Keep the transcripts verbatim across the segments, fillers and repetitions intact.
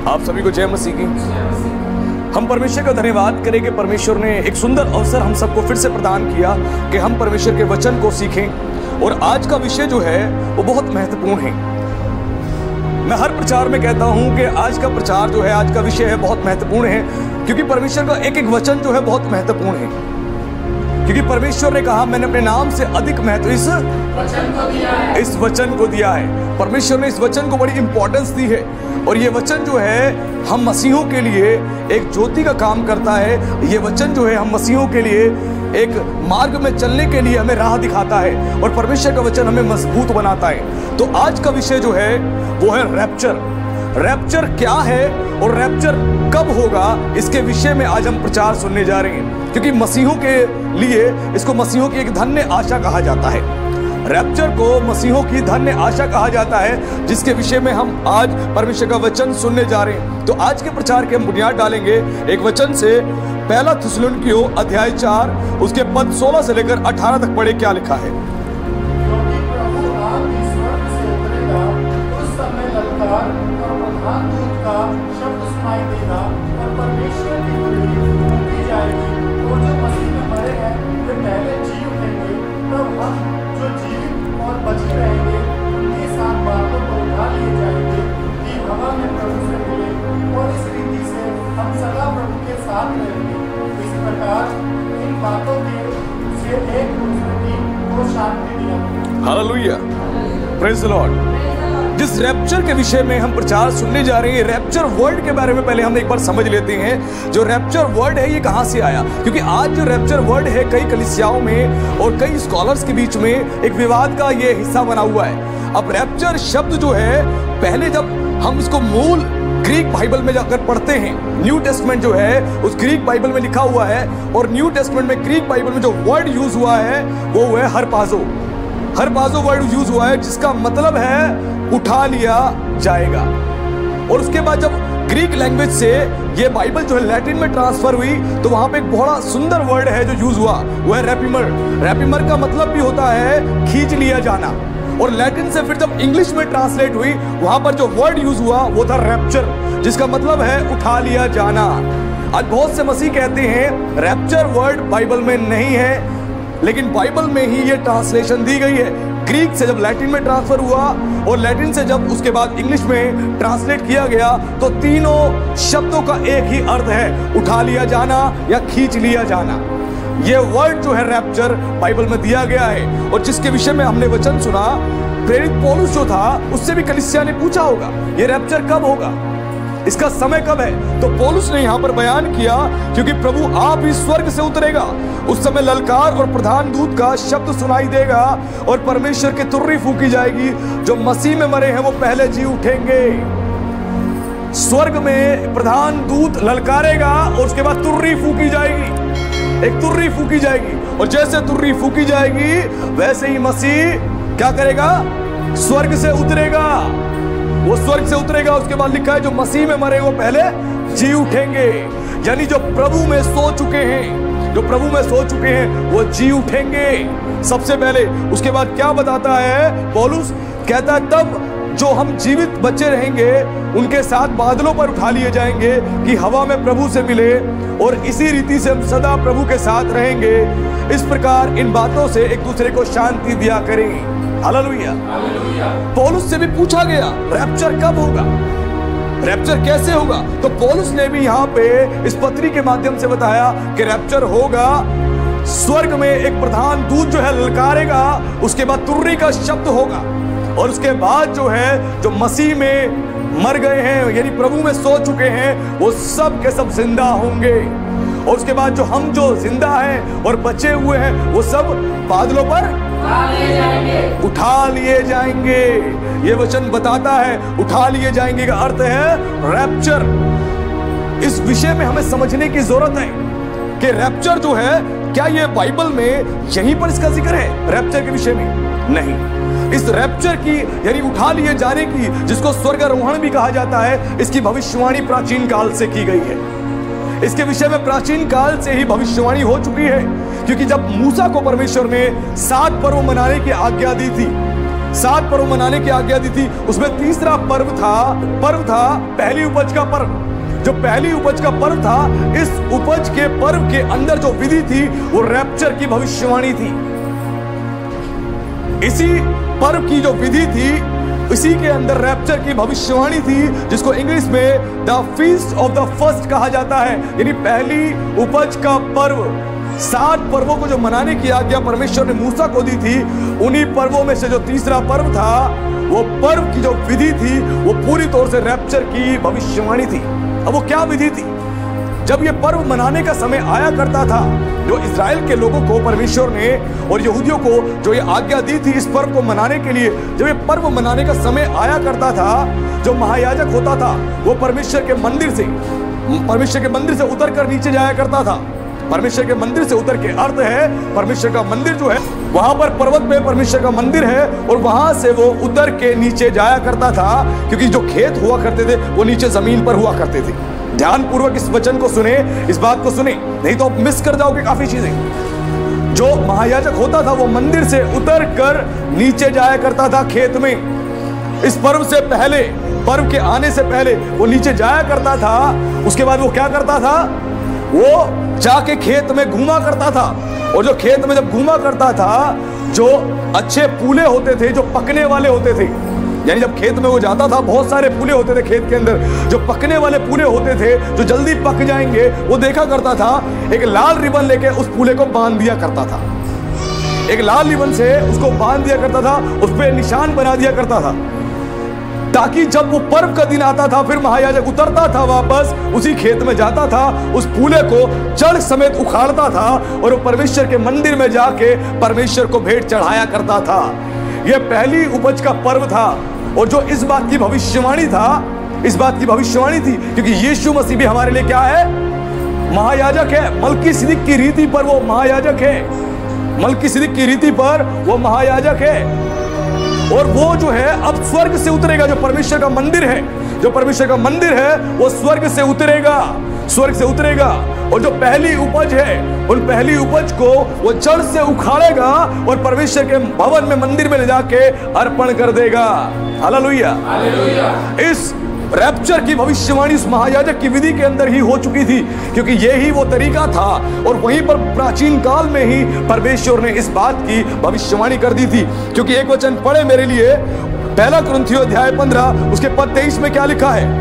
आप सभी को जय मसीह की। हम परमेश्वर का धन्यवाद करें कि परमेश्वर ने एक सुंदर अवसर हम सबको फिर से प्रदान किया कि हम परमेश्वर के वचन को सीखें। और आज का विषय जो है वो बहुत महत्वपूर्ण है। मैं हर प्रचार में कहता हूं कि आज का प्रचार जो है, आज का विषय है बहुत महत्वपूर्ण है, क्योंकि परमेश्वर का एक एक वचन जो है बहुत महत्वपूर्ण है। क्योंकि परमेश्वर ने कहा मैंने अपने नाम से अधिक महत्व इस वचन को दिया है। इस वचन को दिया है। परमेश्वर ने इस वचन को बड़ी इंपॉर्टेंस दी है। और ये वचन जो है हम मसीहों के लिए एक ज्योति का काम करता है। ये वचन जो है हम मसीहों के लिए एक मार्ग में चलने के लिए हमें राह दिखाता है। और परमेश्वर का वचन हमें मजबूत बनाता है। तो आज का विषय जो है वो है रैप्चर। रैप्चर क्या है और रैप्चर कब होगा, इसके विषय में आज हम प्रचार सुनने जा रहे हैं। क्योंकि मसीहों के लिए इसको मसीहों की एक धन्य आशा कहा जाता है। रैप्चर को मसीहों की धन्य आशा कहा जाता है, जिसके विषय में हम आज परमेश्वर का वचन सुनने जा रहे हैं। तो आज के प्रचार के हम बुनियाद डालेंगे एक वचन से। पहला थिस्सलुनीकियों अध्याय चार उसके पद सोलह से लेकर अठारह तक पढ़े। क्या लिखा है? Hallelujah, praise the lord. जिस रैप्चर के विषय में हम प्रचार सुनने जा रहे हैं, रैप्चर वर्ड के बारे में पहले हम एक बार समझ लेते हैं। जो रैप्चर वर्ड है ये कहां से आया? क्योंकि आज जो रैप्चर वर्ड है कई कलीसियाओं में और कई स्कॉलर्स के बीच में एक विवाद का ये हिस्सा बना हुआ है। अब रैप्चर शब्द जो है, पहले जब हम इसको मूल ग्रीक बाइबल में जाकर पढ़ते हैं, न्यू टेस्टमेंट जो है उस ग्रीक बाइबल में लिखा हुआ है। और न्यू टेस्टमेंट में ग्रीक बाइबल में जो वर्ड यूज हुआ है वो है हरपाजो। हरपाजो वर्ड यूज हुआ है, जिसका मतलब है उठा लिया जाएगा। और उसके बाद जब ग्रीक लैंग्वेज से ये बाइबल जो है लैटिन में ट्रांसफर हुई, तो वहां पे एक बड़ा सुंदर वर्ड है जो यूज हुआ, वो है रैपिमर। रैपिमर का मतलब भी होता है खींच लिया जाना। और लैटिन से फिर जब इंग्लिश में ट्रांसलेट हुई, वहां पर जो वर्ड यूज हुआ वो था रैप्चर, जिसका मतलब है उठा लिया जाना। आज बहुत से मसीह कहते हैं रैप्चर वर्ड बाइबल में नहीं है, लेकिन बाइबल में ही ये ट्रांसलेशन दी गई है। ग्रीक से जब लैटिन में ट्रांसफर हुआ और लैटिन से जब उसके बाद इंग्लिश में ट्रांसलेट किया गया, तो तीनों शब्दों का एक ही अर्थ है, उठा लिया जाना या खींच लिया जाना। ये वर्ड जो है रैप्चर बाइबल में दिया गया है। और जिसके विषय में हमने वचन सुना, प्रेरित पौलुस जो था उससे भी कलीसिया ने पूछा होगा ये रैप्चर कब होगा, इसका समय कब है? तो पौलुस ने यहां पर बयान किया, क्योंकि प्रभु आप ही स्वर्ग से उतरेगा, उस समय ललकार और प्रधान दूत का शब्द सुनाई देगा और परमेश्वर की तुर्री फूकी जाएगी। जो मसीह में मरे हैं वो पहले जी उठेंगे। स्वर्ग में प्रधान दूत ललकारेगा और उसके बाद तुर्री फूकी जाएगी। एक तुर्री फूकी जाएगी और जैसे तुर्री फूकी जाएगी वैसे ही मसीह क्या करेगा? स्वर्ग से उतरेगा। वो स्वर्ग से उतरेगा। उसके बाद लिखा है जो मसीह में मरे वो पहले जी उठेंगे। यानी जो प्रभु में सो चुके हैं, जो प्रभु में सो चुके हैं वो जी उठेंगे सबसे पहले। उसके बाद क्या बताता है पौलुस? कहता है तब जो हम जीवित बचे रहेंगे उनके साथ बादलों पर उठा लिए जाएंगे कि हवा में प्रभु से मिले, और इसी रीति से हम सदा प्रभु के साथ रहेंगे। इस प्रकार इन बातों से एक दूसरे को शांति दिया करें। हालेलुया। पौलुस से भी पूछा गया रैप्चर कब होगा, रैप्चर कैसे होगा? तो पौलुस ने भी यहाँ पे इस पत्री के माध्यम से बताया कि रैप्चर होगा, स्वर्ग में एक प्रधान दूत जो है ललकारेगा, उसके बाद तुर्री का शब्द होगा, और उसके बाद जो है जो मसीह में मर गए हैं यानी प्रभु में सो चुके हैं वो सब के सब जिंदा होंगे। और उसके बाद जो हम जो जिंदा हैं और बचे हुए हैं वो सब बादलों पर उठा लिए जाएंगे। ये वचन बताता है उठा लिए जाएंगे का अर्थ है रैप्चर। इस विषय में हमें समझने की जरूरत है कि रैप्चर जो है, क्या ये बाइबल में यहीं पर इसका जिक्र है रैप्चर के विषय में? नहीं। इस रैप्चर की यानी उठा लिए जाने की, जिसको स्वर्गारोहण भी कहा जाता है, इसकी भविष्यवाणी प्राचीन काल से की गई है। इसके विषय में प्राचीन काल से ही भविष्यवाणी हो चुकी है, क्योंकि जब मूसा को परमेश्वर ने सात पर्व मनाने की आज्ञा दी थी, सात पर्व मनाने की आज्ञा दी थी। उसमें तीसरा पर्व था पर्व था पहली उपज का पर्व। जो पहली उपज का पर्व था, इस उपज के पर्व के अंदर जो विधि थी वो रैप्चर की भविष्यवाणी थी। इसी पर्व की जो विधि थी, इसी के अंदर रैप्चर की भविष्यवाणी थी, जिसको इंग्लिश में the feast of the first कहा जाता है, यानी पहली उपज का पर्व। सात पर्वों को जो मनाने की आज्ञा परमेश्वर ने मूसा को दी थी, उन्हीं पर्वों में से जो तीसरा पर्व था, वो पर्व की जो विधि थी वो पूरी तौर से रैप्चर की भविष्यवाणी थी। अब वो क्या विधि थी? जब ये पर्व मनाने का समय आया करता था, जो इज़राइल के लोगों को परमेश्वर ने और यहूदियों को जो ये आज्ञा दी थी इस पर्व को मनाने के लिए, जब ये पर्व मनाने का समय आया करता था, जो महायाजक होता था वो परमेश्वर के मंदिर से परमेश्वर के मंदिर से उतर कर नीचे जाया करता था। परमेश्वर के मंदिर से उतर के अर्थ है, परमेश्वर का मंदिर जो है वहां पर पर्वत पे परमेश्वर का मंदिर है, और वहां से वो उतर के नीचे जाया करता था, क्योंकि जो खेत हुआ करते थे वो नीचे जमीन पर हुआ करते थे। ध्यान पूर्वक इस वचन को सुने, इस बात को सुने, नहीं तो आप मिस कर जाओगे काफी चीजें। जो महायाजक होता था वो मंदिर से उतर कर नीचे जाया करता था खेत में। इस पर्व से पहले, पर्व के आने से पहले वो नीचे जाया करता था। उसके बाद वो क्या करता था? वो जाके खेत में घूमा करता था, और जो खेत में जब घूमा करता था, जो अच्छे फूले होते थे, जो पकने वाले होते थे, यानी जब खेत में वो जाता था, बहुत सारे फूले होते थे खेत के अंदर, जो पकने वाले फूले होते थे, जो जल्दी पक जाएंगे, वो देखा करता था, एक लाल रिबन लेके उस फूले को बांध दिया करता था। एक लाल रिबन से उसको बांध दिया करता था, उस पर निशान बना दिया करता था, ताकि जब वो पर्व का दिन आता था, फिर महायाजक उतरता था वापस, उसी खेत में जाता था, उस फूले को जड़ समेत उखाड़ता था, और वो परमेश्वर के मंदिर में जाके परमेश्वर को भेंट चढ़ाया करता था। यह पहली उपज का पर्व था, और जो इस बात की भविष्यवाणी था, इस बात की भविष्यवाणी थी, क्योंकि यीशु मसीह भी हमारे लिए क्या है? महायाजक है। मलकीसिदक की रीति पर वो महायाजक है, मलकीसिदक की रीति पर वो महायाजक है। और वो जो है अब स्वर्ग से उतरेगा, जो परमेश्वर का मंदिर है, जो परमेश्वर का मंदिर है वो स्वर्ग से उतरेगा, स्वर्ग से उतरेगा, और जो पहली उपज है, उन पहली उपज को वो जड़ से उखाड़ेगा और परमेश्वर के भवन में, मंदिर में ले जाके अर्पण कर देगा। Hallelujah, hallelujah. इस रैप्चर की भविष्यवाणी उस महायाजक की विधि के अंदर ही हो चुकी थी, क्योंकि यही वो तरीका था, और वहीं पर प्राचीन काल में ही परमेश्वर ने इस बात की भविष्यवाणी कर दी थी। क्योंकि एक वचन पढ़े मेरे लिए, पहला कुरिन्थियों अध्याय पंद्रह उसके पद तेईस में क्या लिखा है?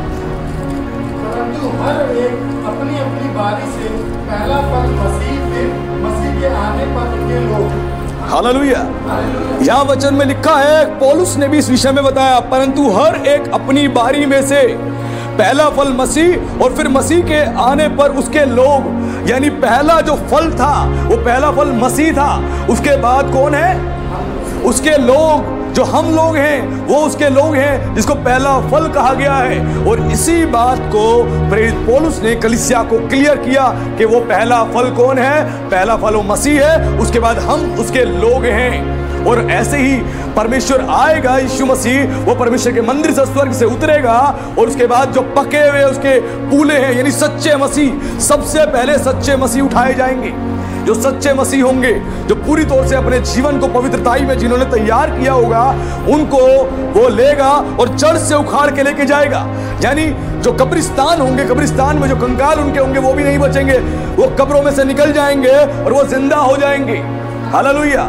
परंतु हर एक अपनी अपनी बारी से पहला फल मसीह के मसीह के आने पर के लोग। हालेलुया। यहाँ वचन में लिखा है, पौलुस ने भी इस विषय में बताया, परंतु हर एक अपनी बारी में से पहला फल मसीह, और फिर मसीह के आने पर उसके लोग, यानी पहला जो फल था वो पहला फल मसीह था, उसके बाद कौन है? उसके लोग, जो हम लोग हैं वो उसके लोग हैं, जिसको पहला फल कहा गया है। और इसी बात को प्रेरित पौलुस ने कलीसिया को क्लियर किया कि वो पहला फल कौन है? पहला फल वो मसीह है, उसके बाद हम उसके लोग हैं। और ऐसे ही परमेश्वर आएगा, यीशु मसीह वो परमेश्वर के मंदिर से स्वर्ग से उतरेगा, और उसके बाद जो पके हुए उसके फूले हैं, यानी सच्चे मसीह, सबसे पहले सच्चे मसीह उठाए जाएंगे। जो सच्चे मसीह होंगे, जो पूरी तौर से अपने जीवन को पवित्रताई में जिन्होंने तैयार किया होगा, उनको वो लेगा और जड़ से उखाड़ के लेके जाएगा। यानी जो कब्रिस्तान होंगे, कब्रिस्तान में जो कंकाल उनके होंगे वो भी नहीं बचेंगे, वो कब्रों में से निकल जाएंगे और वो जिंदा हो जाएंगे। हालेलुया।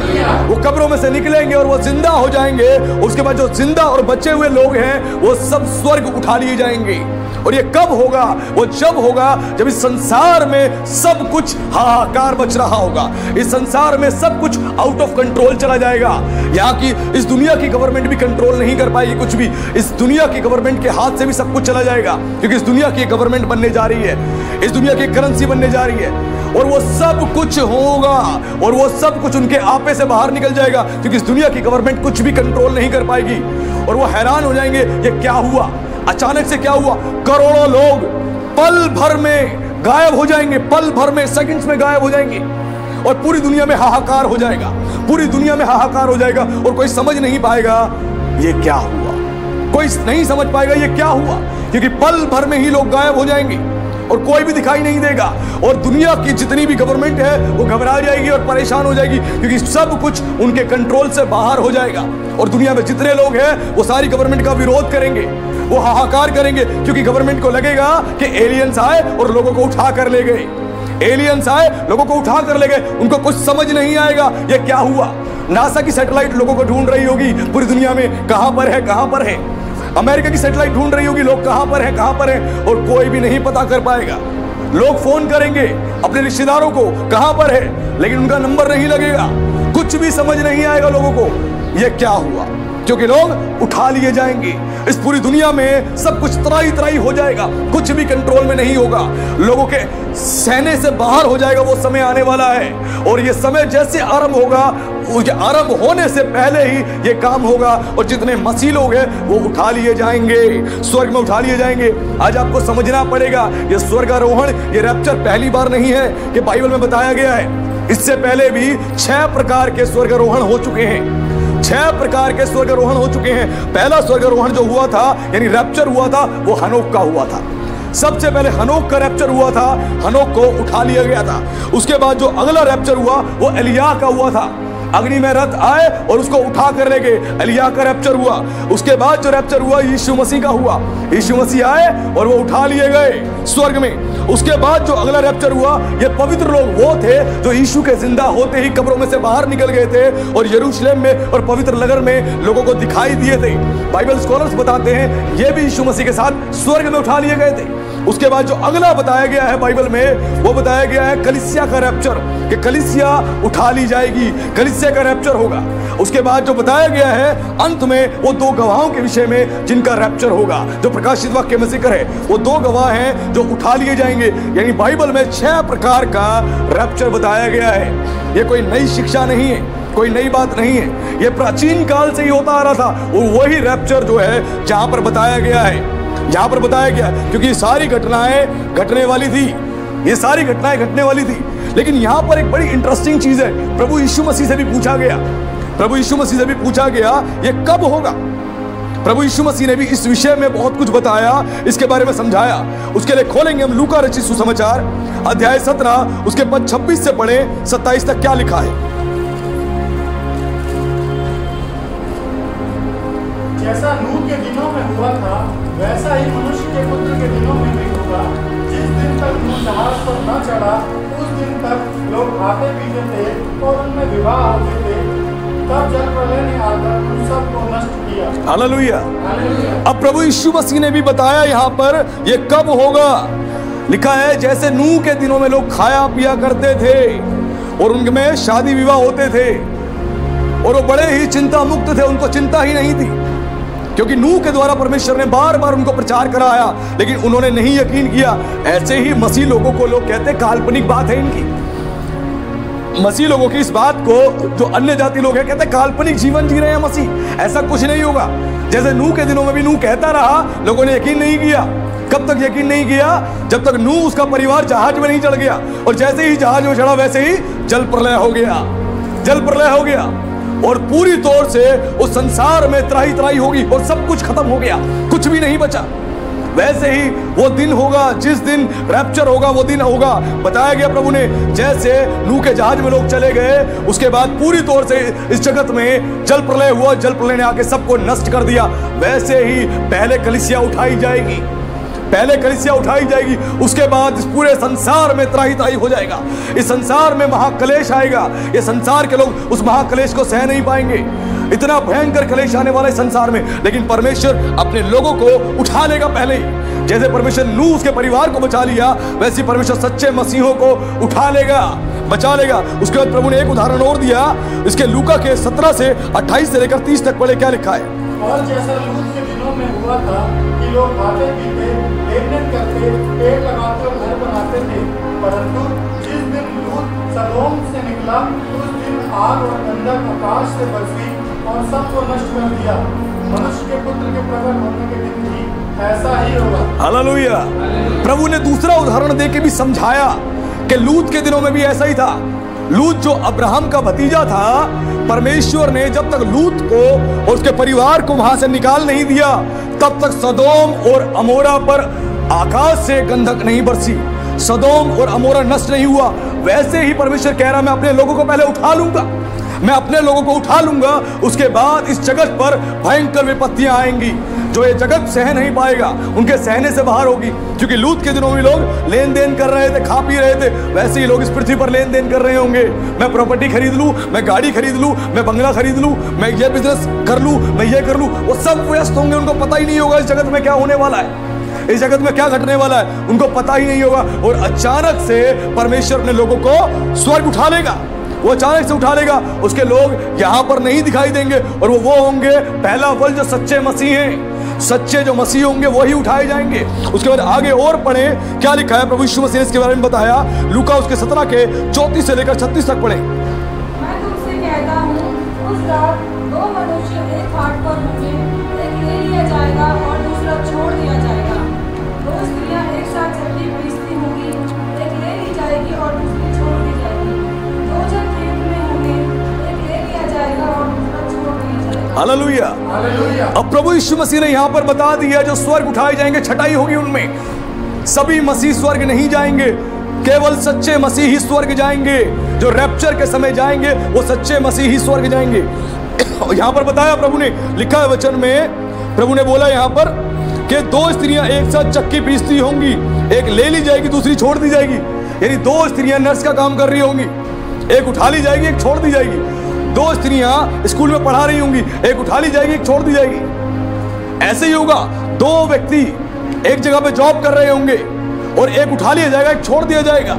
वो कब्रों में से निकलेंगे और वो जिंदा हो जाएंगे। उसके बाद जो जिंदा और बचे हुए लोग हैं वो सब स्वर्ग उठा लिए जाएंगे। और ये कब होगा? वो जब होगा जब इस संसार में सब कुछ हाहाकार मच रहा होगा, इस संसार में सब कुछ आउट ऑफ कंट्रोल चला जाएगा। यहाँ की इस दुनिया की गवर्नमेंट भी कंट्रोल नहीं कर पाएगी कुछ भी, इस दुनिया की गवर्नमेंट के हाथ से भी सब कुछ चला जाएगा, क्योंकि इस दुनिया की गवर्नमेंट बनने जा रही है, इस दुनिया की करेंसी बनने जा रही है, और वो सब कुछ होगा और वो सब कुछ उनके आपे से बाहर निकल जाएगा, क्योंकि इस दुनिया की गवर्नमेंट कुछ भी कंट्रोल नहीं कर पाएगी। और वो हैरान हो जाएंगे, ये क्या हुआ, अचानक से क्या हुआ। करोड़ों लोग पल भर में गायब हो जाएंगे, पल भर में, सेकंड्स में गायब हो जाएंगे, और पूरी दुनिया में हाहाकार हो जाएगा, पूरी दुनिया में हाहाकार हो जाएगा, और कोई समझ नहीं पाएगा ये क्या हुआ, कोई नहीं समझ पाएगा ये क्या हुआ, क्योंकि पल भर में ही लोग गायब हो जाएंगे। और कोई भी दिखाई नहीं देगा, और दुनिया की जितनी भी गवर्नमेंट है वो घबरा जाएगी और परेशान हो जाएगी, क्योंकि सब कुछ उनके कंट्रोल से बाहर हो जाएगा। और दुनिया में जितने लोग हैं वो सारी गवर्नमेंट का विरोध करेंगे, वो हाहाकार करेंगे, क्योंकि गवर्नमेंट को लगेगा कि एलियंस आए और लोगों को उठा कर ले गए। एलियंस आए, लोगों को उठा कर ले गए, उनको कुछ समझ नहीं आएगा ये क्या हुआ। नासा की सैटेलाइट लोगों को ढूंढ रही होगी पूरी दुनिया में, कहां पर है कहां पर है। अमेरिका की सैटेलाइट ढूंढ रही होगी, लोग कहां पर है कहां पर है, और कोई भी नहीं पता कर पाएगा। लोग फोन करेंगे अपने रिश्तेदारों को, कहां पर है, लेकिन उनका नंबर नहीं लगेगा। कुछ भी समझ नहीं आएगा लोगों को ये क्या हुआ, क्योंकि लोग उठा लिए जाएंगे। इस पूरी दुनिया में सब कुछ तराई तराई हो जाएगा, कुछ भी कंट्रोल में नहीं होगा, लोगों के सहने से बाहर हो जाएगा। वो समय आने वाला है, और ये समय जैसे आरंभ होगा, आरंभ होने से पहले ही ये काम होगा, और जितने मसीह लोग हैं वो उठा लिए जाएंगे, स्वर्ग में उठा लिए जाएंगे। आज आपको समझना पड़ेगा ये स्वर्गारोहण, ये रैप्चर पहली बार नहीं है कि बाइबल में बताया गया है। इससे पहले भी छह प्रकार के स्वर्गारोहण हो चुके हैं, छह प्रकार के स्वर्गारोहण हो चुके हैं। पहला स्वर्गारोहण जो हुआ था, यानी रैप्चर हुआ था, वो हनोक का हुआ था। सबसे पहले हनोक का रैप्चर हुआ था, हनोक को उठा लिया गया था। उसके बाद जो अगला रैप्चर हुआ वो एलिय्याह का हुआ था, अग्नि में रथ आए और उसको उठा कर ले गए, एलिय्याह का रैप्चर हुआ। उसके बाद जो रैप्चर हुआ यीशु मसीह का हुआ, यीशु मसीह आए और वो उठा लिए गए स्वर्ग में। उसके बाद जो अगला रैप्चर हुआ, ये पवित्र लोग वो थे जो यीशु के जिंदा होते ही कब्रों में से बाहर निकल गए थे और यरूशलेम में और पवित्र नगर में लोगों को दिखाई दिए थे। बाइबल स्कॉलर्स बताते हैं ये भी यीशु मसीह के साथ स्वर्ग में उठा लिए गए थे। उसके बाद जो अगला बताया गया है बाइबल में, वो बताया गया है कलीसिया का रैप्चर, कि कलीसिया उठा ली जाएगी, कलीसिया का रैप्चर होगा। उसके बाद जो बताया गया है अंत में, वो दो गवाहों के विषय में जिनका रैप्चर होगा, जो प्रकाशित वाक्य में जिक्र है, वो दो गवाह हैं जो उठा लिए जाएंगे। यानी बाइबल में छह प्रकार का रैप्चर बताया गया है। ये कोई नई शिक्षा नहीं है, कोई नई बात नहीं है, ये प्राचीन काल से ही होता आ रहा था। और वही रैप्चर जो है जहां पर बताया गया है, जहां पर बताया गया, क्योंकि ये सारी घटनाएं घटने वाली थी, ये सारी घटनाएं घटने वाली थी। लेकिन यहां पर एक बड़ी इंटरेस्टिंग चीज है, प्रभु यीशु मसीह से भी पूछा गया, प्रभु यीशु मसीह से भी पूछा गया ये कब होगा। प्रभु यीशु मसीह ने भी इस विषय में बहुत कुछ बताया, इसके बारे में समझाया। उसके लिए खोलेंगे हम लूका रचित सुसमाचार अध्याय सत्रह, उसके पद छब्बीस से पढ़े सत्ताईस तक क्या लिखा है। जैसा नूह के दिनों में हुआ था, वैसा ही मनुष्य के पुत्र के दिनों में भी होगा। जिस दिन तक नूह जहाज पर न चढ़ा, उस दिन तक लोग खाते पीते थे और उनमें विवाह होते थे। तब जल प्रलय ने आकर उन सबको नष्ट किया। हालेलुया। अब प्रभु यीशु मसीह ने भी बताया यहाँ पर ये कब होगा। लिखा है जैसे नूह के दिनों में लोग खाया पिया करते थे और उनमें शादी विवाह होते थे और वो बड़े ही चिंता मुक्त थे, उनको चिंता ही नहीं थी, क्योंकि नूह के द्वारा परमेश्वर ने बार बार उनको प्रचार कराया, लेकिन उन्होंने नहीं यकीन किया। ऐसे ही मसीह लोगों को लोग कहते काल्पनिक बात है इनकी, मसीह लोगों की इस बात को जो अन्य जाति लोग हैं कहते काल्पनिक जीवन जी रहे हैं मसीह, ऐसा कुछ नहीं होगा। जैसे नूह के दिनों में भी नूह कहता रहा, लोगों ने यकीन नहीं किया। कब तक यकीन नहीं किया? जब तक नूह उसका परिवार जहाज में नहीं चढ़ गया, और जैसे ही जहाज में चढ़ा वैसे ही जल प्रलय हो गया, जल प्रलय हो गया और पूरी तौर से उस संसार में त्राही त्राही होगी और सब कुछ खत्म हो गया, कुछ भी नहीं बचा। वैसे ही वो दिन होगा, जिस दिन रैप्चर होगा वो दिन होगा। बताया गया प्रभु ने, जैसे नूह के जहाज में लोग चले गए, उसके बाद पूरी तौर से इस जगत में जल प्रलय हुआ, जल प्रलय ने आके सबको नष्ट कर दिया। वैसे ही पहले कलीसिया उठाई जाएगी, पहले कलीसिया उठाई जाएगी, उसके बाद इस पूरे संसार में त्राही त्राही हो जाएगा। इस संसार में महाक्लेश आएगा, ये संसार के लोग उस महाक्लेश को सह नहीं पाएंगे। इतना भयंकर क्लेश आने वाला है संसार में, लेकिन परमेश्वर अपने लोगों को उठा लेगा पहले ही। जैसे परमेश्वर नूह उसके परिवार को बचा लिया, वैसे परमेश्वर सच्चे मसीहों को उठा लेगा, बचा लेगा। उसके बाद प्रभु ने एक उदाहरण और दिया, इसके लूका के सत्रह से अट्ठाईस से लेकर तीस तक पढ़े, क्या लिखा है। और जैसा लूत के दिनों में हुआ था कि लोग खाते पीते, लेनदेन करते, पेड़ लगाते और घर बनाते थे, परंतु जिस दिन लूत सदोम से निकला, उस दिन आग और गंधक आकाश से बरसी और सबको नष्ट कर दिया। मनुष्य के पुत्र के प्रकट होने के दिन भी ऐसा ही होगा। हालेलुया। प्रभु ने दूसरा उदाहरण देके भी समझाया कि लूत के दिनों में भी ऐसा ही था। लूत जो अब्राहम का भतीजा था, परमेश्वर ने जब तक लूत को और उसके परिवार को वहां से निकाल नहीं दिया, तब तक सदोम और अमोरा पर आकाश से गंधक नहीं बरसी, सदोम और अमोरा नष्ट नहीं हुआ, वैसे ही परमेश्वर कह रहा मैं अपने लोगों को पहले उठा लूंगा, मैं अपने लोगों को उठा लूंगा, उसके बाद इस जगत पर भयंकर विपत्तियां आएंगी जो ये जगत सह नहीं पाएगा, उनके सहने से बाहर होगी। क्योंकि लूत के दिनों में लोग लेन देन कर रहे थे, खा पी रहे थे, वैसे ही लोग इस पृथ्वी पर लेन देन कर रहे होंगे। मैं प्रॉपर्टी खरीद लूं, मैं गाड़ी खरीद लूं, मैं बंगला खरीद लूं, मैं ये बिजनेस कर लूं, मैं ये कर लूं, वो सब व्यस्त होंगे, उनको पता ही नहीं होगा इस जगत में क्या होने वाला है, इस जगत में क्या घटने वाला है, उनको पता ही नहीं होगा। और अचानक से परमेश्वर अपने लोगों को स्वर्ग उठा लेगा, वो अचानक से उठा लेगा, उसके लोग यहां पर नहीं दिखाई देंगे, और वो वो होंगे पहला फल जो सच्चे मसीह हैं, सच्चे जो मसीह होंगे वही उठाए जाएंगे। उसके बाद आगे और पढ़े क्या लिखा है, प्रभु यीशु मसीह ने इसके बारे में बताया, लूका उसके सत्रह के चौंतीस से लेकर छत्तीस तक पढ़े। मैं तुमसे कहता हूँ, उस रात दो मनुष्य एक खाट पर होंगे, एक ले लिया जाएगा और दूसरा छोड़ दिया जाएगा। दो स्त्रियां एक साथ चक्की पीसती होंगी, एक ले ली जाएगी और दूसरी छोड़ दी जाएगी। दो जन खेत में होंगे, एक ले लिया जाएगा और दूसरा छोड़ दिया जाएगा। हालेलुया। हालेलुया। अब प्रभु यीशु मसीह ने यहाँ पर बता दिया जो स्वर्ग उठाए जाएंगे, छटाई होगी उनमें। सभी मसीह स्वर्ग नहीं जाएंगे, केवल सच्चे मसीह ही स्वर्ग जाएंगे। जो रैप्चर के समय जाएंगे वो सच्चे मसीह ही स्वर्ग जाएंगे। यहाँ पर बताया प्रभु ने, लिखा है वचन में, प्रभु ने बोला यहाँ पर कि दो स्त्रियां एक साथ चक्की पीसती होंगी, एक ले ली जाएगी दूसरी छोड़ दी जाएगी। यानी दो स्त्रियां नर्स का काम कर रही होंगी, एक उठा ली जाएगी एक छोड़ दी जाएगी। दो स्त्रियां स्कूल में पढ़ा रही होंगी, एक उठा ली जाएगी एक छोड़ दी जाएगी। ऐसे ही होगा, दो व्यक्ति एक जगह पे जॉब कर रहे होंगे और एक उठा लिया जाएगा एक छोड़ दिया जाएगा।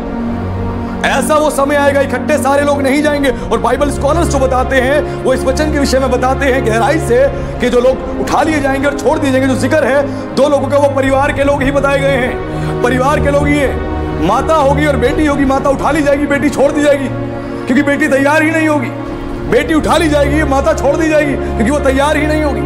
ऐसा वो समय आएगा, इकट्ठे सारे लोग नहीं जाएंगे। और बाइबल स्कॉलर्स जो बताते हैं वो इस वचन के विषय में बताते हैं गहराई से कि जो लोग उठा लिए जाएंगे और छोड़ दिए जाएंगे, जो जिक्र है दो लोगों का, वो परिवार के लोग ही बताए गए हैं, परिवार के लोग ही हैं। माता होगी और बेटी होगी, माता उठा ली जाएगी, बेटी छोड़ दी जाएगी क्योंकि बेटी तैयार ही नहीं होगी। बेटी उठा ली जाएगी, माता छोड़ दी जाएगी क्योंकि वो तैयार ही नहीं होगी।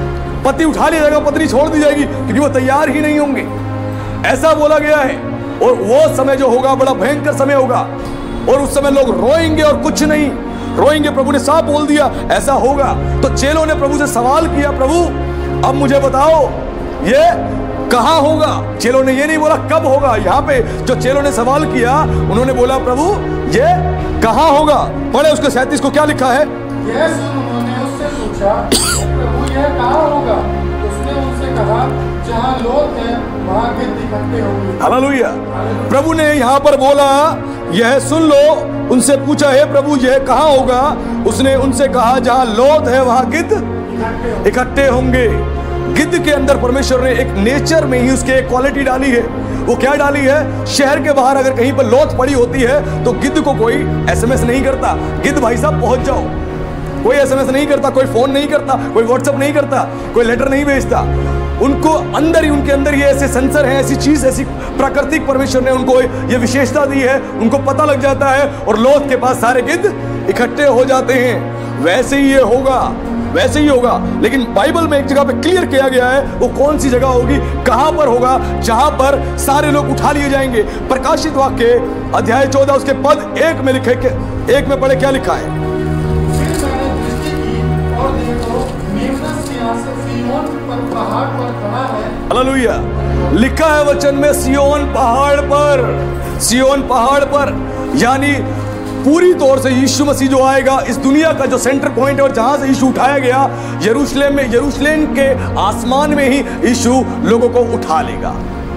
पति उठा लिया जाएगा, पत्नी छोड़ दी जाएगी क्योंकि वो तैयार ही नहीं होंगे। ऐसा बोला गया है। और वो समय जो होगा बड़ा भयंकर समय होगा, और उस समय लोग रोएंगे और कुछ नहीं रोएंगे। प्रभु ने साफ बोल दिया ऐसा होगा। तो चेलों ने प्रभु से सवाल किया, प्रभु अब मुझे बताओ ये कहां होगा। चेलों ने ये नहीं बोला कब होगा, यहाँ पे जो चेलों ने सवाल किया उन्होंने बोला प्रभु ये कहां होगा। पढ़े उसके सैंतीस को क्या लिखा है। यह सुन उन्होंने उससे पूछा, प्रभु यह कहाँ होगा। उसने उनसे कहा, जहाँ लोथ है वहाँ गिद्ध इकट्ठे होंगे। हालेलुया। प्रभु ने यहाँ पर बोला यह सुन लो, उनसे पूछा है प्रभु यह कहाँ होगा। उसने उनसे कहा जहाँ लोथ है वहाँ गिद्ध इकट्ठे होंगे। गिद्ध के अंदर परमेश्वर ने एक नेचर में ही उसके एक क्वालिटी डाली है। वो क्या डाली है, शहर के बाहर अगर कहीं पर लोथ पड़ी होती है तो गिद्ध को कोई एसएमएस नहीं करता, गिद्ध भाई साहब पहुंच जाओ। कोई एसएमएस नहीं करता, कोई फोन नहीं करता, कोई व्हाट्सएप नहीं करता, कोई लेटर नहीं भेजता। उनको अंदर ही उनके अंदर ये ऐसे सेंसर है, ऐसी चीज, ऐसी प्राकृतिक परमेश्वर ने उनको ये विशेषता दी है, उनको पता लग जाता है और लोथ के पास सारे गिद्ध इकट्ठे हो जाते हैं। वैसे ही ये होगा, वैसे ही होगा। लेकिन बाइबल में एक जगह पे क्लियर किया गया है, वो कौन सी जगह होगी, कहां पर होगा, जहां पर सारे लोग उठा लिए जाएंगे। प्रकाशित वाक्य अध्याय चौदह उसके पद एक में लिखे, एक में पढ़े क्या लिखा है। फिर मैंने दृष्टि की और देखो मेमना सिंहासन सिय्योन पर पहाड़ पर खड़ा है। हालेलुया। लिखा है वचन में सिय्योन पहाड़ पर, सिय्योन पहाड़ पर, यानी पूरी तौर से यीशु मसीह जो आएगा, इस दुनिया का जो सेंटर पॉइंट है और जहां से यीशु उठाया गया, यरूशलेम में, यरूशलेम के आसमान में ही यीशु लोगों को उठा लेगा।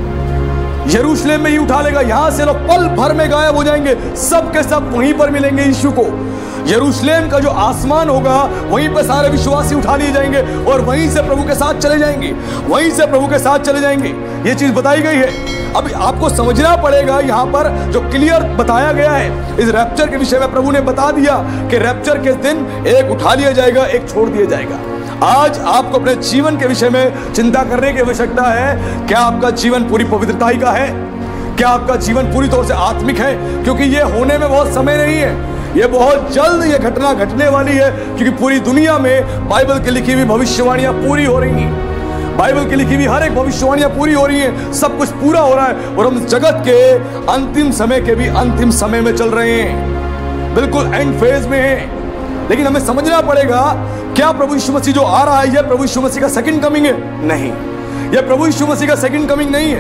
यरूशलेम में ही उठा लेगा। यहां से लोग पल भर में गायब हो जाएंगे, सब के सब वहीं पर मिलेंगे यीशु को। यरूशलेम का जो आसमान होगा वहीं पर सारे विश्वासी उठा लिए जाएंगे और वहीं से प्रभु के साथ चले जाएंगे, वहीं से प्रभु के साथ चले जाएंगे। ये चीज बताई गई है। अब आपको समझना पड़ेगा, यहाँ पर जो क्लियर बताया गया है इस रैप्चर के विषय में, प्रभु ने बता दिया कि रैप्चर के दिन एक उठा लिया जाएगा, एक छोड़ दिया जाएगा। आज आपको अपने जीवन के विषय में चिंता करने की आवश्यकता है। क्या आपका जीवन पूरी पवित्रता का है? क्या आपका जीवन पूरी तौर से आत्मिक है? क्योंकि ये होने में बहुत समय नहीं है, ये बहुत जल्द ये घटना घटने वाली है। क्योंकि पूरी दुनिया में बाइबल की लिखी हुई भविष्यवाणियां पूरी हो रही हैं, बाइबल की लिखी हुई हर एक भविष्यवाणियां पूरी हो रही हैं, सब कुछ पूरा हो रहा है और हम जगत के अंतिम समय के भी अंतिम समय में चल रहे हैं, बिल्कुल एंड फेज में हैं। लेकिन हमें समझना पड़ेगा, क्या प्रभु यीशु मसीह जो आ रहा है यह प्रभु यीशु मसीह का सेकंड कमिंग है? नहीं, यह प्रभु यीशु मसीह का सेकंड कमिंग नहीं है।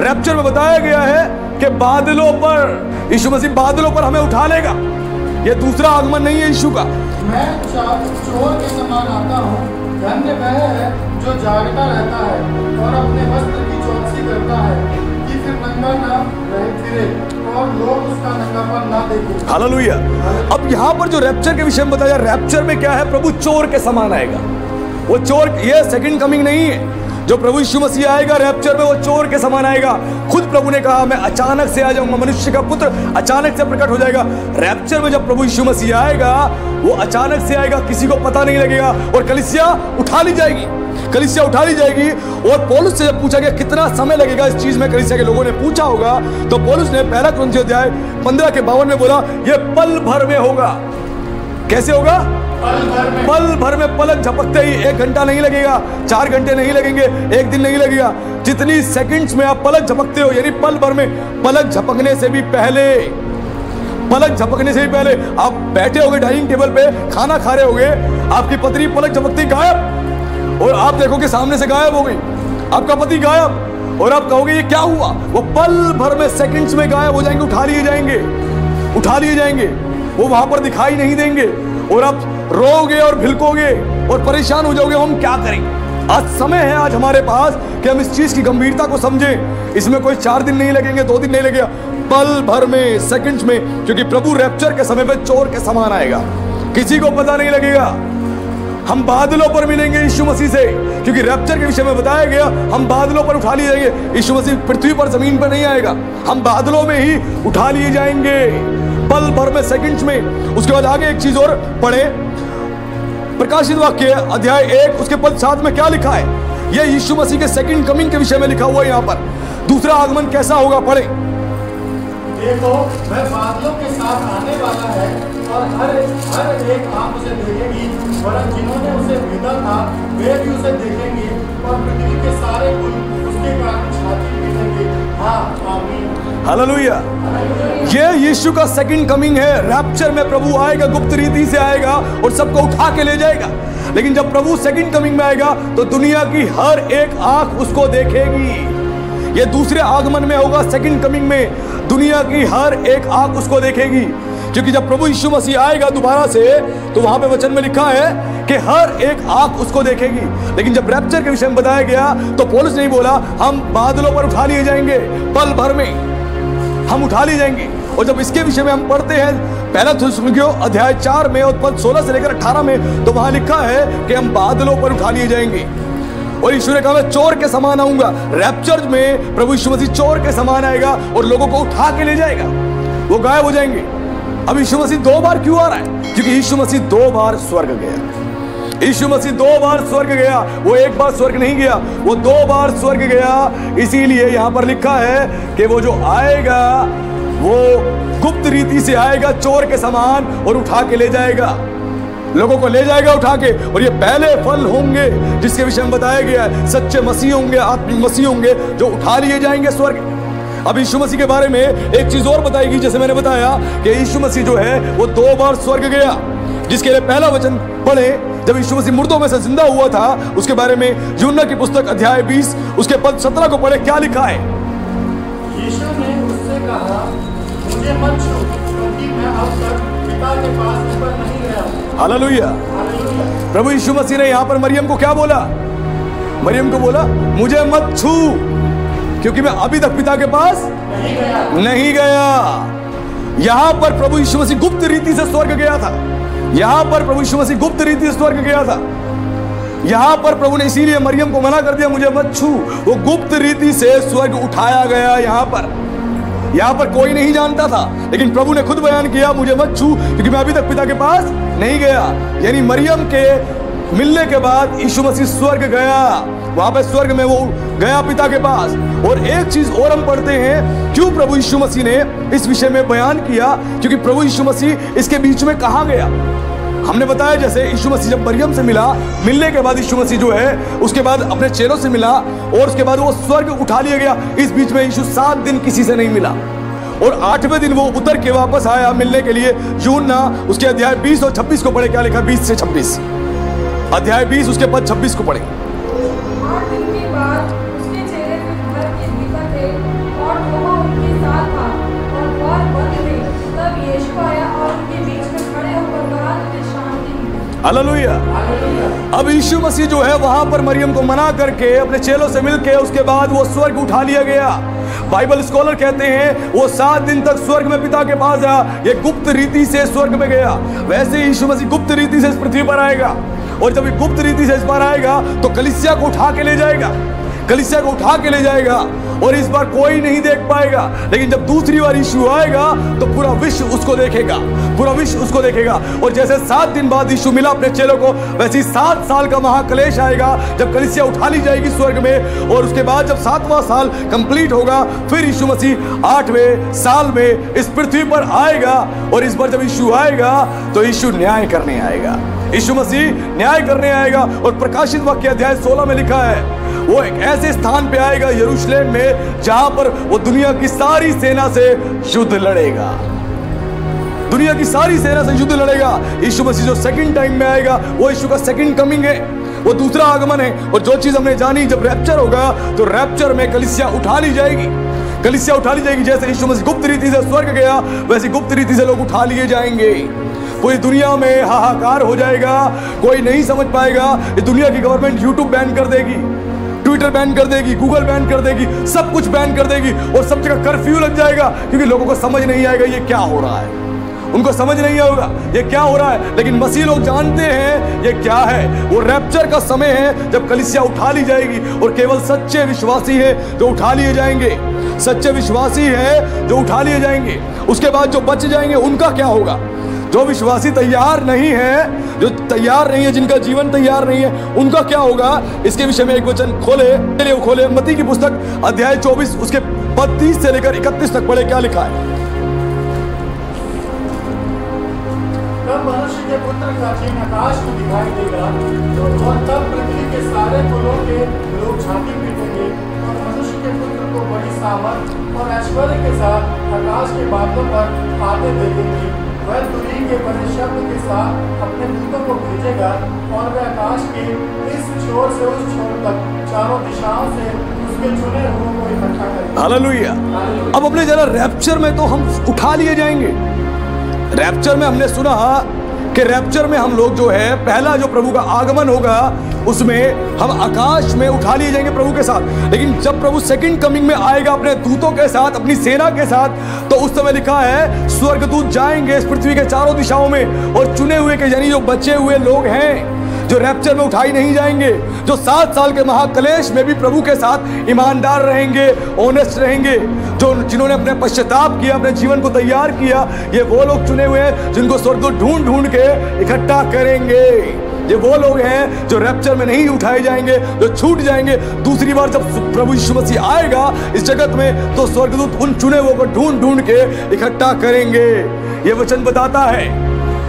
रैप्चर में बताया गया है कि बादलों पर, यीशु मसीह बादलों पर हमें उठा लेगा। ये दूसरा आगमन नहीं है यीशु का। मैं चोर के समान आता हूँ, धन्य वह है जो जागता रहता है और अपने वस्त्र की चौकसी करता है कि फिर नंगा ना रहे फिरे और लोग उसका नंगापन ना देखें। हालेलुया। अब यहाँ पर जो रैप्चर के विषय में बताया, रैप्चर में क्या है? प्रभु चोर के समान आएगा। वो चोर, ये सेकंड कमिंग नहीं है। जो प्रभु यीशु मसीह आएगा रैप्चर में, वो चोर के समान आएगा। खुद प्रभु ने कहा मैं अचानक से आ जाऊंगा, मनुष्य का पुत्र अचानक से प्रकट हो जाएगा। रैप्चर में जब प्रभु यीशु मसीह आएगा, वो अचानक से आएगा, किसी को पता नहीं लगेगा, और कलीसिया उठा ली जाएगी। कलीसिया उठा ली जाएगी। और पौलुस से जब पूछा गया कितना समय लगेगा इस चीज में, कलीसिया के लोगों ने पूछा होगा, तो पौलुस ने पहला कुरिन्थियों अध्याय पंद्रह के बावन में बोला, ये पल भर में होगा। कैसे होगा? पल भर में। पल भर में, पलक झपकते ही। एक घंटा नहीं लगेगा, चार घंटे नहीं लगेंगे, एक दिन नहीं लगेगा। जितनी सेकंड्स में आप पलक झपकते हो, यानी पल भर में। पलक झपकने से भी पहले, पलक झपकने से भी पहले आप बैठे होगे डाइनिंग टेबल पे, खाना खा रहे होगे, आपकी पत्नी पलक झपकती गायब, और आप देखोगे सामने से गायब हो गई, आपका पति गायब, और आप कहोगे ये क्या हुआ? वो पल भर में, सेकंड्स में गायब हो जाएंगे, उठा लिए जाएंगे, उठा लिए जाएंगे। वो वहां पर दिखाई नहीं देंगे, और आप रोगे और भिलकोगे और परेशान हो जाओगे, हम क्या करें? आज समय है आज हमारे पास कि हम इस चीज की गंभीरता को समझें। इसमें कोई चार दिन नहीं लगेंगे, दो दिन नहीं लगेगा, पल भर में, सेकंड्स में, क्योंकि प्रभु रैप्चर के समय पे चोर के समान आएगा, किसी को पता नहीं लगेगा। हम बादलों पर मिलेंगे यीशु मसीह से, क्योंकि रैप्चर के विषय में बताया गया हम बादलों पर उठा लिए जाएंगे। यीशु मसीह पृथ्वी पर, जमीन पर नहीं आएगा, हम बादलों में ही उठा लिए जाएंगे, पल भर में, सेकंड्स में। उसके बाद आगे एक चीज और पढ़े, प्रकाशित वाक्य अध्याय एक उसके पद सात में क्या लिखा है? यह यीशु मसीह के सेकंड कमिंग के विषय में लिखा हुआ है। यहाँ पर दूसरा आगमन कैसा होगा, पढ़े। देखो वह बादलों के साथ आने वाला है और हर हर एक आंख उसे देखेगी, वरन जिन्होंने उसे भेजा था वे भी उसे देखेंगे, और पृथ्वी के सारे कुल उसके कारण छाती पीटेंगे। हाँ, आमीन। हालेलुया। ये यीशु का सेकंड कमिंग है। रैप्चर में प्रभु आएगा, गुप्त रीति से आएगा और सबको उठा के ले जाएगा। लेकिन जब प्रभु सेकंड कमिंग में आएगा तो दुनिया की हर एक आंख उसको देखेगी। ये दूसरे आगमन में होगा, सेकंड कमिंग में दुनिया की हर एक आंख उसको देखेगी। क्योंकि जब प्रभु यीशु मसीह आएगा दोबारा से, तो वहां पे वचन में लिखा है कि हर एक आंख उसको देखेगी। लेकिन जब रैप्चर के विषय में बताया गया तो पौलुस नहीं बोला हम बादलों पर उठा लिए जाएंगे, पल भर में हम उठा लिए जाएंगे। और जब इसके विषय में हम पढ़ते हैं पहला थिस्सलुनीकियों अध्याय चार में और पद सोलह से लेकर अठारह में, तो वहां लिखा है कि हम बादलों पर उठा लिए जाएंगे। और यीशु ने कहा मैं चोर के समान आऊंगा। रैप्चर में प्रभु यीशु मसीह चोर के समान आएगा और लोगों को उठा के ले जाएगा, वो गायब हो जाएंगे। अब यीशु मसीह दो बार क्यों आ रहा है? क्योंकि यीशु मसीह दो बार स्वर्ग गया। यीशु मसीह दो बार स्वर्ग गया, वो एक बार स्वर्ग नहीं गया, वो दो बार स्वर्ग गया। इसीलिए यहां पर लिखा है कि वो जो आएगा वो गुप्त रीति से आएगा, चोर के समान, और उठा के ले जाएगा, लोगों को ले जाएगा उठा के। और ये पहले फल होंगे जिसके विषय में बताया गया है, सच्चे मसीह होंगे, आत्मिक मसीह होंगे जो उठा लिए जाएंगे स्वर्ग। अब यीशु मसीह के बारे में एक चीज और बताएगी, जैसे मैंने बताया कि यीशु मसीह जो है वो दो बार स्वर्ग गया, जिसके लिए पहला वचन पढ़े जब यीशु मसीह मुर्दों में से जिंदा हुआ था, उसके बारे में यूहन्ना की पुस्तक अध्याय बीस उसके पद सत्रह को पढ़े, क्या लिखा है? यीशु ने उससे कहा मुझे मत छू, क्योंकि मैं अब तक पिता के पास ऊपर नहीं गया। हालेलुया। हालेलुया। प्रभु यीशु मसीह ने यहाँ पर मरियम को क्या बोला? मरियम को बोला मुझे मत छू, क्योंकि मैं अभी तक पिता के पास नहीं गया। नहीं गया। यहां पर प्रभु यीशु मसीह गुप्त रीति से स्वर्ग गया था। यहां पर प्रभु यीशु मसीह गुप्त रीति से स्वर्ग गया था। यहां पर प्रभु ने इसीलिए मरियम को मना कर दिया मुझे मत छू, वो गुप्त रीति से स्वर्ग उठाया गया। यहां पर यहां पर कोई नहीं जानता था, लेकिन प्रभु ने खुद बयान किया मुझे मत छू, क्योंकि मैं अभी तक पिता के पास नहीं गया। यानी मरियम के मिलने के बाद यीशु मसीह स्वर्ग गया, वहां पे स्वर्ग में वो गया पिता के पास। और एक चीज और हम पढ़ते हैं, क्यों प्रभु यीशु मसीह ने इस विषय में बयान किया? क्योंकि प्रभु यीशु मसीह इसके बीच में कहाँ गया? हमने बताया जैसे यीशु मसीह जब मरियम से मिला, मिलने के बाद यीशु मसीह जो है उसके बाद अपने चेलों से मिला और उसके बाद वो स्वर्ग उठा लिया गया। इस बीच में यीशु सात दिन किसी से नहीं मिला और आठवें दिन वो उतर के वापस आया मिलने के लिए। यूहन्ना उसके अध्याय बीस और छब्बीस को पढ़े, क्या लिखा? बीस से छब्बीस, अध्याय बीस उसके पद छब्बीस को पढ़े। आठ दिन के बाद उसके चेहरे पर घर के भीतर थे हालेलुया। अब यीशु मसीह जो है वहां पर मरियम को मना करके अपने चेलों से मिलके उसके बाद वो स्वर्ग उठा लिया गया। बाइबल स्कॉलर कहते हैं वो सात दिन तक स्वर्ग में पिता के पास रहा। ये गुप्त रीति से स्वर्ग में गया। वैसे यीशु मसीह गुप्त रीति से इस पृथ्वी पर आएगा, और जब ये गुप्त रीति से इस बार आएगा तो कलीसिया को उठा के ले जाएगा, कलीसिया को उठा के ले जाएगा, और इस बार कोई नहीं देख पाएगा। लेकिन जब दूसरी बार यीशु आएगा तो पूरा विश्व उसको देखेगा, पूरा विश्व उसको देखेगा। और जैसे सात दिन बाद यीशु मिला अपने चेलों को, वैसे ही सात साल का महाक्लेश आएगा जब कलीसिया उठा ली जाएगी स्वर्ग में। और उसके बाद जब सातवां साल कंप्लीट होगा, फिर यीशु मसीह आठवें साल में इस पृथ्वी पर आएगा। और इस बार जब यीशु आएगा तो यीशु न्याय करने आएगा, यीशु मसीह न्याय करने आएगा। और प्रकाशित वाक्य अध्याय सोलह में लिखा है वो एक ऐसे स्थान पे आएगा यरूशलेम में जहां पर वो दुनिया की सारी सेना से युद्ध लड़ेगा, दुनिया की सारी सेना से युद्ध लड़ेगा। यीशु मसीह जो सेकंड टाइम में आएगा वो यीशु का सेकंड कमिंग है, वो दूसरा आगमन है। और जो चीज हमने जानी, जब रैप्चर होगा तो रैप्चर में कलीसिया उठा ली जाएगी, कलीसिया उठा ली जाएगी। जैसे यीशु मसीह गुप्त रीति से स्वर्ग गया, वैसे गुप्त रीति से लोग उठा लिए जाएंगे। पूरी दुनिया में हाहाकार हो जाएगा, कोई नहीं समझ पाएगा। ये दुनिया की गवर्नमेंट यूट्यूब बैन कर देगी, ट्विटर बैन कर देगी, गूगल बैन कर देगी, सब कुछ बैन कर देगी, और सब जगह कर्फ्यू लग जाएगा, क्योंकि लोगों को समझ नहीं आएगा ये क्या हो रहा है, उनको समझ नहीं आएगा ये क्या हो रहा है। लेकिन मसीह लोग जानते हैं ये क्या है। वो रैप्चर का समय है जब कलीसिया उठा ली जाएगी, और केवल सच्चे विश्वासी है जो उठा लिए जाएंगे, सच्चे विश्वासी है जो उठा लिए जाएंगे। उसके बाद जो बच जाएंगे उनका क्या होगा? जो विश्वासी तैयार नहीं है, जो तैयार नहीं है, जिनका जीवन तैयार नहीं है, उनका क्या होगा? इसके विषय में एक वचन खोले, चलिए खोले मत्ती की पुस्तक अध्याय चौबीस उसके पद तीस से लेकर इकतीस तक पढ़े, क्या लिखा है? तब मनुष्य के पुत्र का चिन्ह आकाश में दिखाई देगा, और तब पृथ्वी के सारे कुलों के लोग छाती पीटेंगे, और मनुष्य के पुत्र को बड़ी सामर्थ और ऐश्वर्य के साथ आकाश के बादलों पर आते देखेंगे। वह तुरही के बड़े शब्द के साथ अपने दूतों को भेजेगा, और वह आकाश के इस छोर से उस छोर तक चारों दिशाओं से उसके चुने हुओं को इकट्ठा करेगा। हालेलुया। अब अपने जरा रैप्चर में तो हम उठा लिए जाएंगे। रैप्चर में हमने सुना कि रैप्चर में हम लोग जो है, पहला जो प्रभु का आगमन होगा उसमें हम आकाश में उठा लिए जाएंगे प्रभु के साथ। लेकिन जब प्रभु सेकंड कमिंग में आएगा अपने दूतों के साथ, अपनी सेना के साथ, तो उस समय लिखा है स्वर्गदूत जाएंगे इस पृथ्वी के चारों दिशाओं में, और चुने हुए के यानी जो बचे हुए लोग हैं जो रैप्चर में उठाई नहीं जाएंगे, जो सात साल के महाक्लेश में भी प्रभु के साथ ईमानदार रहेंगे, ऑनेस्ट रहेंगे, जो जिन्होंने अपने पश्चाताप किया, अपने जीवन को तैयार किया, ये वो लोग चुने हुए हैं जिनको स्वर्गदूत ढूंढ ढूंढ के इकट्ठा करेंगे। ये वो लोग हैं जो रैप्चर में नहीं उठाए जाएंगे, जो छूट जाएंगे। दूसरी बार जब प्रभु यीशु मसीह आएगा इस जगत में, तो स्वर्गदूत उन चुने हुओं को ढूंढ ढूंढ के इकट्ठा करेंगे, ये वचन बताता है।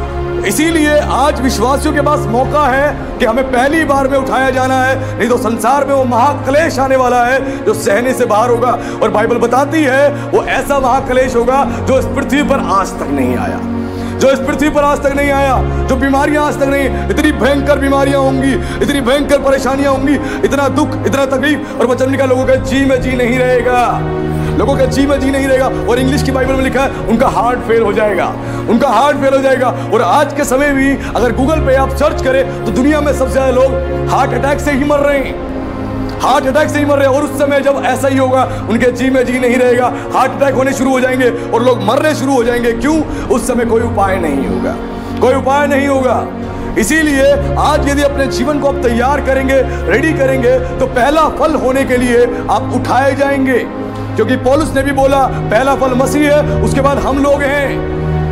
इसीलिए आज विश्वासियों के पास मौका है कि हमें पहली बार में उठाया जाना है, नहीं तो संसार में वो महाक्लेश आने वाला है जो सहने से बाहर होगा। और बाइबल बताती है वो ऐसा महाक्लेश होगा जो इस पृथ्वी पर आज तक नहीं आया, जो इस पृथ्वी पर आज तक नहीं आया, जो बीमारियां आज तक नहीं, इतनी भयंकर बीमारियां होंगी, इतनी भयंकर परेशानियां होंगी, इतना दुख, इतना तकलीफ, और वचन लिखा लोगों के जी में जी नहीं रहेगा, लोगों के जी में जी नहीं रहेगा। और इंग्लिश की बाइबल में लिखा है उनका हार्ट फेल हो जाएगा, उनका हार्ट फेल हो जाएगा। और आज के समय भी अगर गूगल पे आप सर्च करें तो दुनिया में सबसे ज्यादा लोग हार्ट अटैक से ही मर रहे हैं, हार्ट अटैक से ही मर रहे हैं। और उस समय जब ऐसा ही होगा, उनके जी में जी नहीं रहेगा, हार्ट अटैक होने शुरू हो जाएंगे और लोग मरने शुरू हो जाएंगे। क्यों? उस समय कोई उपाय नहीं होगा, कोई उपाय नहीं होगा। इसीलिए आज यदि अपने जीवन को आप तैयार करेंगे, रेडी करेंगे, तो पहला फल होने के लिए आप उठाए जाएंगे, क्योंकि पौलुस ने भी बोला पहला फल मसीह है, उसके बाद हम लोग हैं,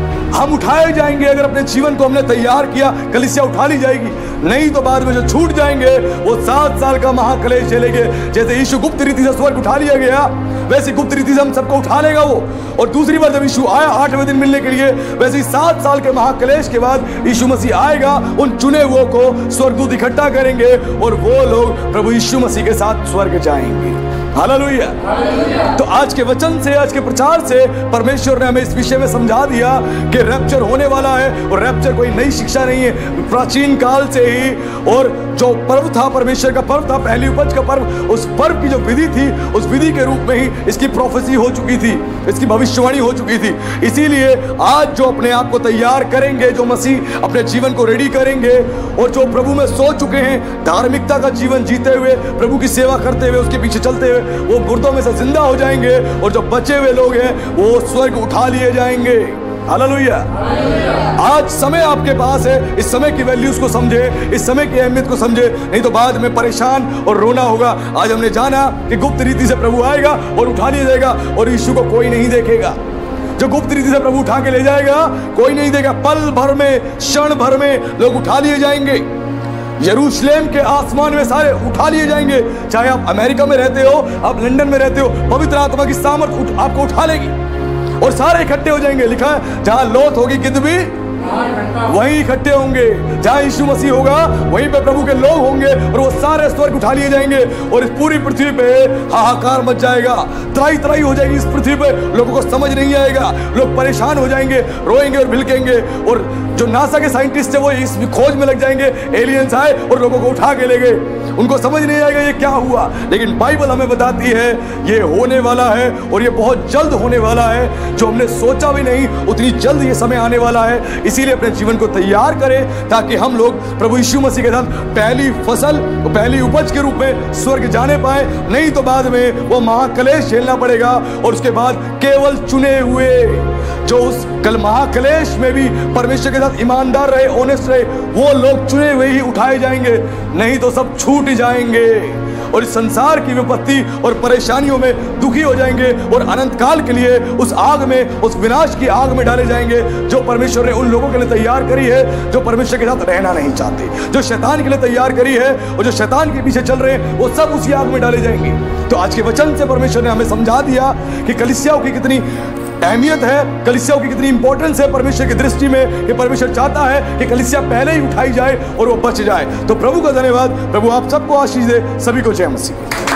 हम उठाए जाएंगे। अगर अपने जीवन को हमने तैयार किया, कलीसिया उठा ली जाएगी, नहीं तो बाद में जो छूट जाएंगे वो सात साल का महाक्लेश झेलेंगे। जैसे यीशु गुप्त रीति से स्वर्ग उठा लिया गया, वैसे गुप्त रीति से हम सबको उठा लेगा वो। और दूसरी बार जब यीशु आया आठवें दिन मिलने के लिए, वैसे ही सात साल के महाक्लेश के बाद यीशु मसीह आएगा, उन चुने हुओं को स्वर्गदूत इकट्ठा करेंगे और वो लोग प्रभु यीशु मसीह के साथ स्वर्ग जाएंगे। हालेलुया। तो आज के वचन से, आज के प्रचार से परमेश्वर ने हमें इस विषय में समझा दिया कि रैप्चर होने वाला है। और रैप्चर कोई नई शिक्षा नहीं है, प्राचीन काल से ही, और जो पर्व था, परमेश्वर का पर्व था, पहली उपज का पर्व, उस पर्व की जो विधि थी, उस विधि के रूप में ही इसकी प्रोफेसी हो चुकी थी, इसकी भविष्यवाणी हो चुकी थी। इसीलिए आज जो अपने आप को तैयार करेंगे, जो मसीह अपने जीवन को रेडी करेंगे, और जो प्रभु में सो चुके हैं, धार्मिकता का जीवन जीते हुए, प्रभु की सेवा करते हुए, उसके पीछे चलते हुए, वो मुर्दों में से जिंदा हो जाएंगे, और जो बचे हुए लोग हैं वो स्वर्ग उठा लिए जाएंगे। हालेलुया। आज समय आपके पास है, इस समय की वैल्यूज को समझे, इस समय की अहमियत को समझे, नहीं तो बाद में परेशान और रोना होगा। आज हमने जाना कि गुप्त रीति से प्रभु आएगा और उठा लिया जाएगा, और यीशु को कोई नहीं देखेगा। जो गुप्त रीति से प्रभु उठा के ले जाएगा कोई नहीं देगा। पल भर में, क्षण भर में लोग उठा लिए जाएंगे। यरूशलेम के आसमान में सारे उठा लिए जाएंगे। चाहे आप अमेरिका में रहते हो, आप लंदन में रहते हो, पवित्र आत्मा की सामर्थ आपको उठा लेगी और सारे इकट्ठे हो जाएंगे। लिखा है जहां लोथ होगी गिद्ध भी वहीं इकट्ठे होंगे। जहां यीशु मसीह होगा वहीं पे प्रभु के लोग होंगे, और वो सारे स्वर्ग उठा लिए जाएंगे, और इस पूरी पृथ्वी पे हाहाकार मच जाएगा, त्राई त्राई हो जाएगी इस पृथ्वी पे। लोगों को समझ नहीं आएगा, लोग परेशान हो जाएंगे, रोएंगे और भिलकेंगे। और जो नासा के साइंटिस्ट है वो इस खोज में लग जाएंगे, एलियंस आए और लोगों को उठा के ले गए। उनको समझ नहीं आएगा ये क्या हुआ, लेकिन बाइबल हमें बताती है ये होने वाला है, और ये बहुत जल्द होने वाला है। जो हमने सोचा भी नहीं उतनी जल्द ये समय आने वाला है। इसीलिए अपने जीवन को तैयार करें ताकि हम लोग प्रभु यीशु मसीह के साथ पहली फसल, पहली उपज के रूप में स्वर्ग जाने पाए। नहीं तो बाद में वो महाक्लेश झेलना पड़ेगा, और उसके बाद केवल चुने हुए जो उस कल महाक्लेश में भी परमेश्वर के साथ ईमानदार रहे, ऑनेस्ट रहे, वो लोग चुने हुए ही उठाए जाएंगे, नहीं तो सब छूट जाएंगे और इस संसार की विपत्ति और परेशानियों में दुखी हो जाएंगे, और अनंत काल के लिए उस आग में, उस विनाश की आग में डाले जाएंगे जो परमेश्वर ने उन लोगों के लिए तैयार करी है जो परमेश्वर के साथ रहना नहीं चाहते, जो शैतान के लिए तैयार करी है, और जो शैतान के पीछे चल रहे हैं वो सब उसी आग में डाले जाएंगे। तो आज के वचन से परमेश्वर ने हमें समझा दिया कि कलीसियाओं की कितनी अहमियत है, कलीसियाओं की कितनी इंपॉर्टेंस है परमेश्वर की दृष्टि में, कि परमेश्वर चाहता है कि कलीसिया पहले ही उठाई जाए और वो बच जाए। तो प्रभु का धन्यवाद, प्रभु आप सबको आशीष दे। सभी को जय मसीह।